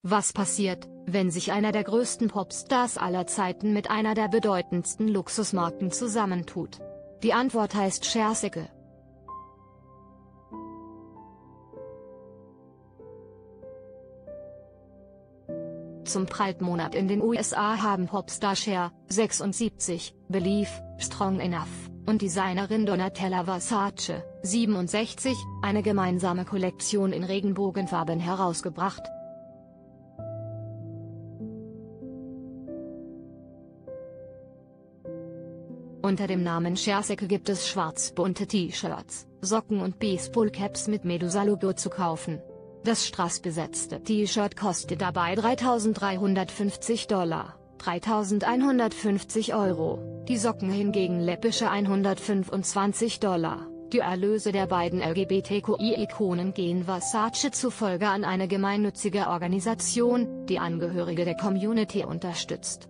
Was passiert, wenn sich einer der größten Popstars aller Zeiten mit einer der bedeutendsten Luxusmarken zusammentut? Die Antwort heißt Scherzecke. Zum Pride-Monat in den USA haben Popstar Cher, 76, Believe, Strong Enough, und Designerin Donatella Versace, 67, eine gemeinsame Kollektion in Regenbogenfarben herausgebracht. Unter dem Namen Scherzecke gibt es schwarz-bunte T-Shirts, Socken und Baseballcaps mit Medusa-Logo zu kaufen. Das strassbesetzte T-Shirt kostet dabei $3.350, €3.150, die Socken hingegen läppische $125. Die Erlöse der beiden LGBTQI-Ikonen gehen Versace zufolge an eine gemeinnützige Organisation, die Angehörige der Community unterstützt.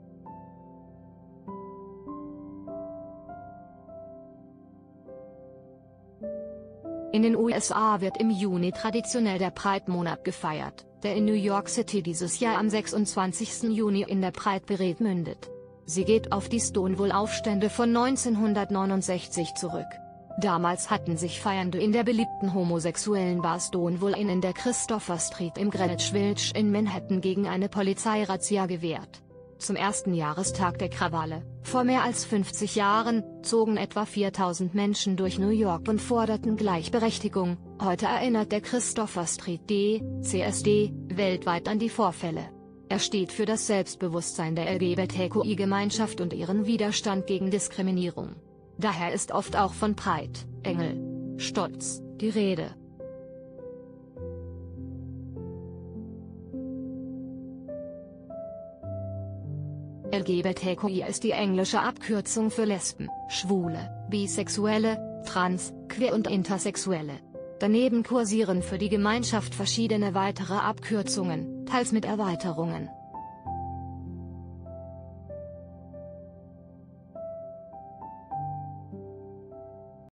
In den USA wird im Juni traditionell der Pride-Monat gefeiert, der in New York City dieses Jahr am 26. Juni in der Pride Parade mündet. Sie geht auf die Stonewall-Aufstände von 1969 zurück. Damals hatten sich Feiernde in der beliebten homosexuellen Bar Stonewall Inn in der Christopher Street im Greenwich Village in Manhattan gegen eine Polizeirazzia gewehrt. Zum ersten Jahrestag der Krawalle, vor mehr als 50 Jahren, zogen etwa 4000 Menschen durch New York und forderten Gleichberechtigung. Heute erinnert der Christopher Street CSD weltweit an die Vorfälle. Er steht für das Selbstbewusstsein der LGBTQI-Gemeinschaft und ihren Widerstand gegen Diskriminierung. Daher ist oft auch von Pride, Engel, Stolz, die Rede. LGBTQI ist die englische Abkürzung für Lesben, Schwule, Bisexuelle, Trans, Queer und Intersexuelle. Daneben kursieren für die Gemeinschaft verschiedene weitere Abkürzungen, teils mit Erweiterungen.